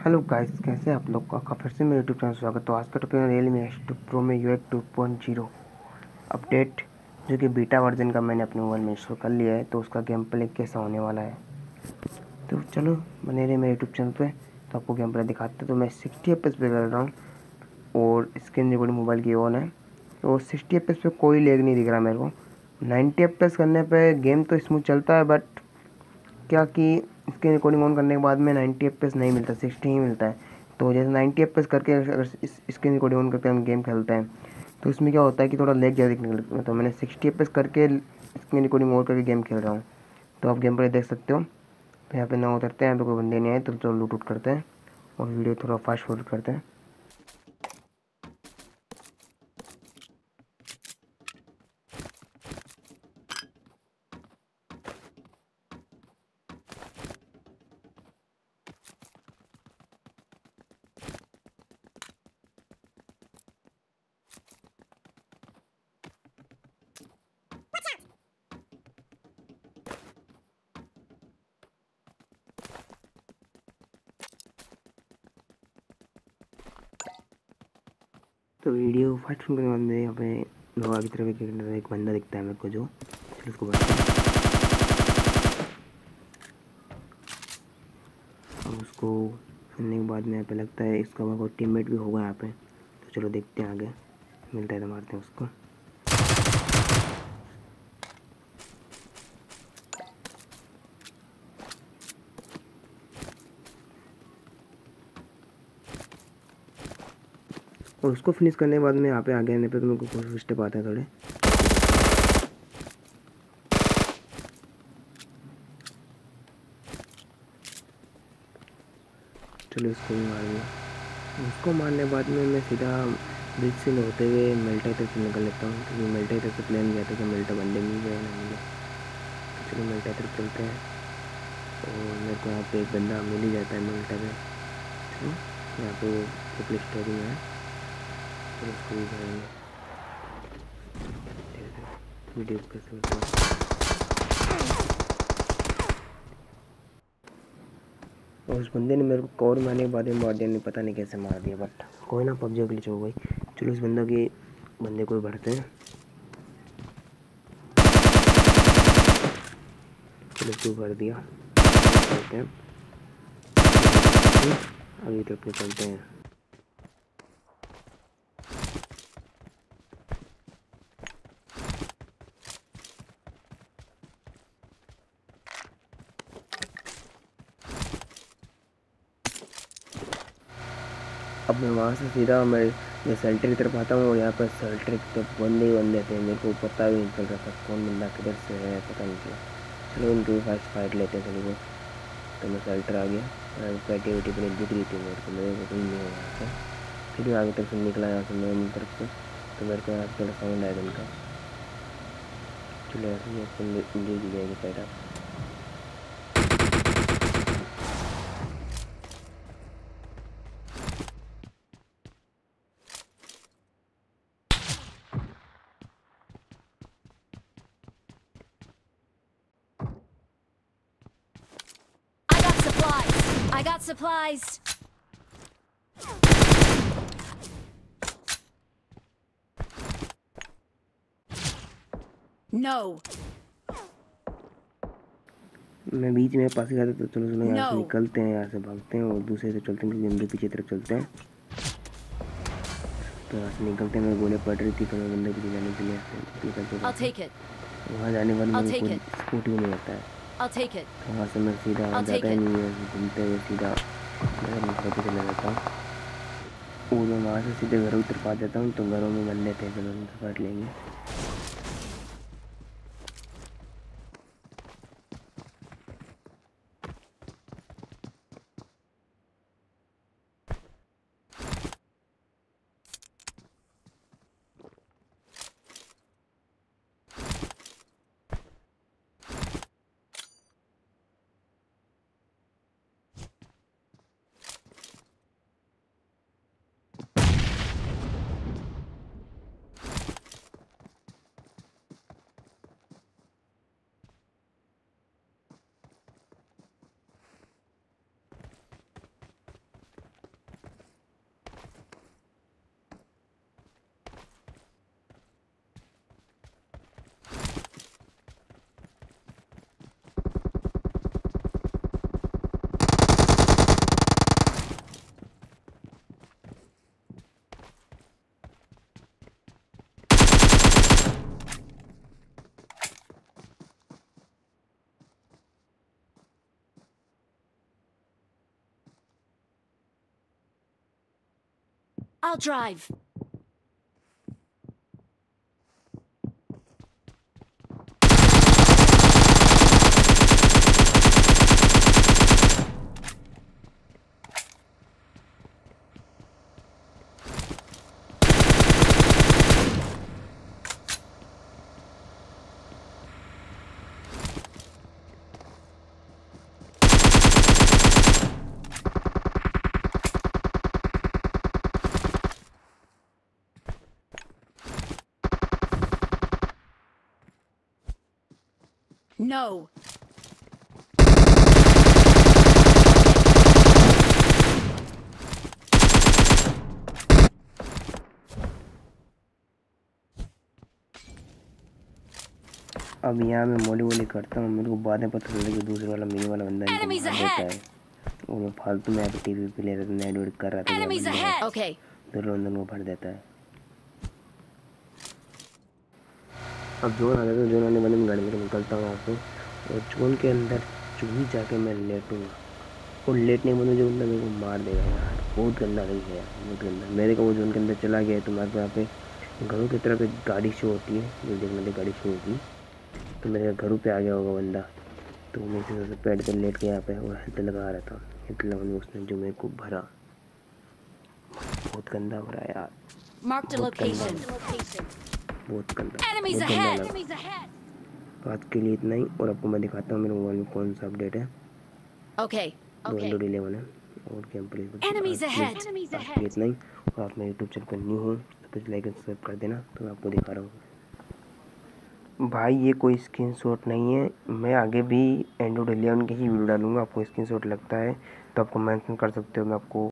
Hello guys, कैसे हैं आप लोग का फिर से मेरे यूट्यूब चैनल स्वागत। तो आज का टॉपिक है रियलमी X2 Pro में UX 2.0 अपडेट, जो कि बीटा वर्जन का मैंने अपने मोबाइल में इंस्टॉल कर लिया है। तो उसका गेम प्ले कैसा होने वाला है, तो चलो बने रहे मेरे यूट्यूब चैनल पे। तो आपको गेम प्ले दिखाते हैं। तो मैं 60 FPS पे कर रहा हूँ और स्क्रीन रिकॉर्डिंग मोबाइल की ऑन है। तो 60 FPS पे कोई लैग नहीं दिख रहा मेरे को। 90 FPS करने पे गेम तो स्मूथ चलता है, बट क्या कि स्क्रीन रिकॉर्डिंग ऑन करने के बाद में 90 FPS नहीं मिलता, 60 ही मिलता है। तो जैसे 90 FPS करके अगर इस स्क्रीन रिकॉर्डिंग ऑन करके हम गेम खेलते हैं तो इसमें क्या होता है कि थोड़ा लेग ज़्यादा दिखने लगता है। तो मैंने 60 FPS करके स्क्रीन रिकॉर्डिंग ऑन करके गेम खेल रहा हूँ। तो आप गेम पर देख सकते हो। तो यहाँ पे ना उतरते हैं, यहाँ पे कोई बंदे नहीं आए, तो चलो लूट करते हैं और वीडियो थोड़ा फास्ट फॉरवर्ड करते हैं। तो वीडियो फास्ट करने के बाद में यहाँ पे लोहा की तरफ एक बंदा दिखता है मेरे को, जो चलो उसको बढ़ते हैं। और उसको सुनने के बाद में यहाँ पे लगता है इसका कोई टीममेट भी होगा यहाँ पे। तो चलो देखते हैं, आगे मिलता है तो मारते हैं उसको। और उसको फिनिश करने के बाद में यहाँ पे आगे आने पे तो मेरे को कुछ स्टेप आते हैं थोड़े। चलो इसको भी मार दिया। उसको मारने के बाद में मैं सीधा ब्रिज से होते हुए मेल्टा तक से निकल लेता हूँ, क्योंकि मेल्टा तक से प्लान किया था कि मेल्टा बंदे मिल जाए ना मिले। तो चलो मेल्टा तक चलते हैं और मेरे को यहाँ पे एक बंदा मिल ही जाता है मेल्टा पे। चलो यहाँ पे वो प्ले स्टोरी में है, फिर उसको भी करेंगे। वीडियो कैसे होता है। और उस बंदे ने मेरे को कवर मारने के बाद में मार दिया, नहीं पता नहीं कैसे मार दिया, बट कोई ना, पबजी ग्लिच हो गई। चलो इस बंदे को भरते हैं। चलो इसको भर दिया, चलते हैं अभी तक निकलते हैं। अब मैं वहाँ से सीधा मैं सेल्टर की तरफ आता हूँ और यहाँ पर सेल्टर की तरफ बंदे ही बंदे थे। मेरे को पता भी नहीं चल रहा था कौन बंदा किधर से है, पता नहीं चला। चलो उनकी भी फास्ट फाइट लेते हैं सभी को। तो मैं सेल्टर आ गया, पैटी वेटी पर दिख रही थी मेरे को कोई नहीं है यहाँ से। फिर भी आगे तरफ से निकला यहाँ से मेरी तरफ से, तो मेरे को यहाँ से थोड़ा साउंड आया उनका। चलो ऐसे ही दे दी जाएगी पैटा। I got supplies. No. मैं बीच में पास ही जाता, तो चलो चलो यहाँ से No. निकलते हैं, यहाँ से भागते हैं और दूसरे से चलते हैं, क्योंकि पीछे तरफ चलते हैं। तो यहाँ से निकलते हैं, मेरे गोले पड़ रही थी तो मैं बंदे पीछे जाने के लिए निकलते I'll take it. वहाँ जाने वाले I'll मेरे take को it. स्कूटी भी नहीं आता है। I'll take it. तो वहाँ से मैं सीधा I'll जाता take ही it. नहीं है, घूमते हुए सीधा घर में पे चला जाता हूँ। और मैं वहाँ से सीधे घरों की तरफ आ जाता हूँ। तो घरों में बंदे थे, चलो उनसे काट लेंगे। I'll drive. No. अब यहाँ मैं मोली वोली करता हूँ, मेरे को बाद में पता चलता है कि दूसरे वाला मेरे वाला बंदा इनको Enemies मार देता ahead. है। और मैं फालतू में टीवी पे ले रहा था, नेट वेट कर रहा था, Enemies ahead. Okay. तो बंदन को भर देता है। अब जोन आ जाता है, जोन आने वाले में गाड़ी में निकलता हूँ वहाँ से, और जोन के अंदर चूही जाके मैं लेटूँगा, और लेटने के बाद जो बंदा मेरे को मार देगा यार, बहुत गंदा रही है यार, बहुत गंदा। मेरे को वो जोन के अंदर चला गया है, तो मेरे को यहाँ पे घरों की तरफ एक गाड़ी शो होती है, जो देखने में गाड़ी शो होगी, तो मेरे घरों पे आ गया होगा बंदा, तो मैं सबसे पेड़ पर लेट के यहाँ पे और हेल्थ लगा रहा था। हेल्थ लगाने उसने जो मेरे को भरा, बहुत गंदा भरा यार, Marked a location. बहुत गंदा, Enemies बहुत गंदा ahead. लगा। Enemies ahead. तो आज के लिए इतना ही, और आपको मैं दिखाता हूँ मेरे मोबाइल में कौन सा अपडेट है। Okay. तो एंड्रॉइड 11 है, और गेम प्ले Enemies ahead. आज के लिए इतना ही। और आप मेरे यूट्यूब चैनल पर न्यू हो तो प्लीज़ लाइक एंड सब्सक्राइब कर देना, तो मैं आपको दिखा रहा हूँ। भाई ये कोई स्क्रीनशॉट नहीं है, मैं आगे भी एंड्रॉइड 11 की ही वीडियो डालूंगा। आपको स्क्रीनशॉट लगता है तो आपको मेंशन कर सकते हो, मैं आपको